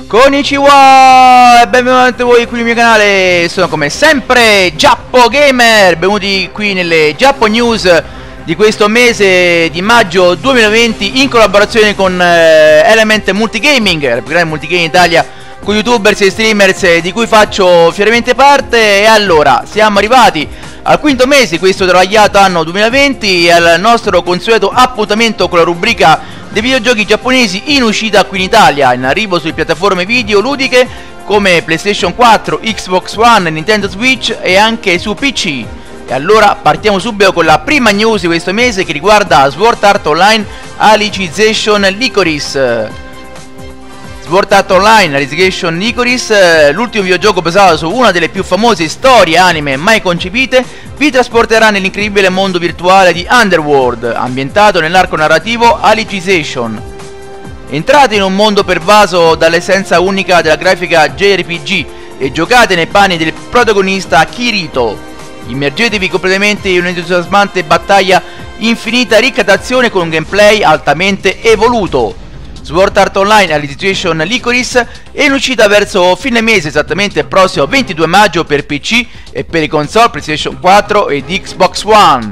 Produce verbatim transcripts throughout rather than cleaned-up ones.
Konnichiwa e benvenuti voi qui nel mio canale. Sono come sempre Giappo Gamer. Benvenuti qui nelle Giappo News di questo mese di maggio duemilaventi in collaborazione con eh, Element Multigaming, il più grande multigaming in Italia, con youtubers e streamers eh, di cui faccio fieramente parte. E allora siamo arrivati al quinto mese di questo travagliato anno duemilaventi e al nostro consueto appuntamento con la rubrica dei videogiochi giapponesi in uscita qui in Italia, in arrivo sulle piattaforme video ludiche come PlayStation quattro, Xbox One, Nintendo Switch e anche su P C. E allora partiamo subito con la prima news di questo mese, che riguarda Sword Art Online Alicization Lycoris. Sword Art Online Alicization Lycoris, l'ultimo videogioco basato su una delle più famose storie anime mai concepite, vi trasporterà nell'incredibile mondo virtuale di Underworld, ambientato nell'arco narrativo Alicization. Entrate in un mondo pervaso dall'essenza unica della grafica J R P G e giocate nei panni del protagonista Kirito. Immergetevi completamente in un'entusiasmante battaglia infinita ricca d'azione con un gameplay altamente evoluto. Sword Art Online Alicization Lycoris è in uscita verso fine mese, esattamente il prossimo ventidue maggio per P C e per i console PlayStation quattro ed Xbox One.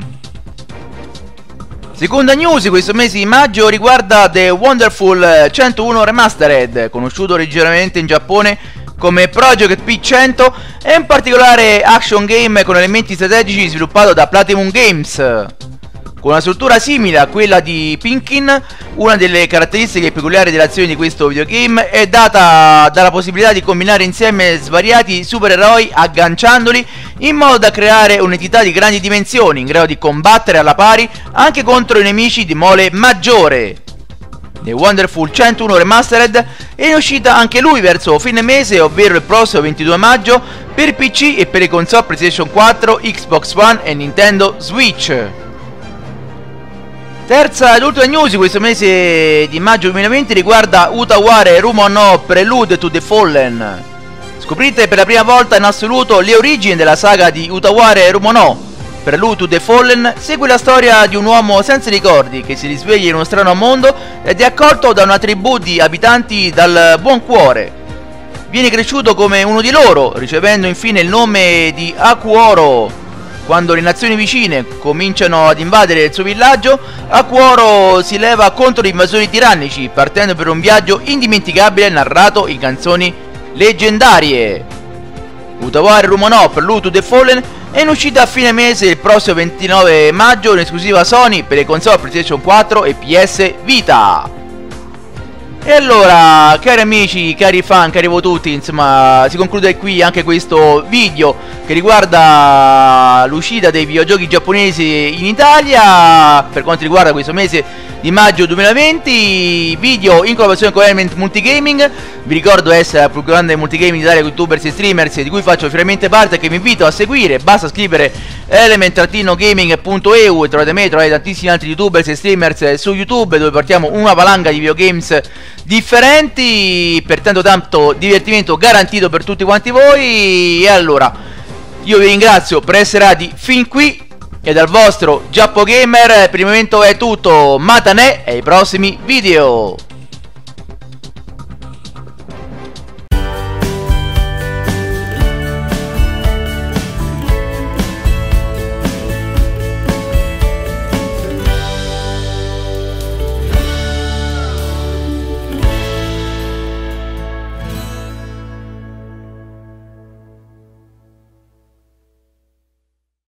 Seconda news di questo mese di maggio riguarda The Wonderful centouno Remastered, conosciuto originariamente in Giappone come Project P cento, è un particolare action game con elementi strategici sviluppato da Platinum Games. Con una struttura simile a quella di Pinkin, una delle caratteristiche peculiari dell'azione di questo videogame è data dalla possibilità di combinare insieme svariati supereroi agganciandoli in modo da creare un'entità di grandi dimensioni in grado di combattere alla pari anche contro i nemici di mole maggiore. The Wonderful centouno Remastered è in uscita anche lui verso fine mese, ovvero il prossimo ventidue maggio per P C e per i console PlayStation quattro, Xbox One e Nintendo Switch. Terza ed ultima news di questo mese di maggio duemilaventi riguarda Utaware Rumon no Prelude to the Fallen. Scoprite per la prima volta in assoluto le origini della saga di Utaware Rumon no Prelude to the Fallen. Segue la storia di un uomo senza ricordi che si risveglia in uno strano mondo ed è accolto da una tribù di abitanti dal buon cuore. Viene cresciuto come uno di loro, ricevendo infine il nome di Akuoro. Quando le nazioni vicine cominciano ad invadere il suo villaggio, Akuoro si leva contro gli invasori tirannici, partendo per un viaggio indimenticabile narrato in canzoni leggendarie. Utaware Rumon no Prelude to the Fallen è in uscita a fine mese il prossimo ventinove maggio in esclusiva Sony per le console PlayStation quattro e P S Vita. E allora, cari amici, cari fan, cari voi tutti, insomma, si conclude qui anche questo video che riguarda l'uscita dei videogiochi giapponesi in Italia per quanto riguarda questo mese di maggio duemilaventi. Video in collaborazione con Element Multigaming. Vi ricordo essere la più grande multigaming d'Italia con youtubers e streamers di cui faccio fieramente parte e che vi invito a seguire. Basta scrivere element gaming punto e u e trovate me, trovate tantissimi altri youtubers e streamers su YouTube, dove portiamo una valanga di videogames differenti, per tanto tanto divertimento garantito per tutti quanti voi. E allora io vi ringrazio per essere stati fin qui e dal vostro Giappo Gamer per il momento è tutto. Matane e ai prossimi video.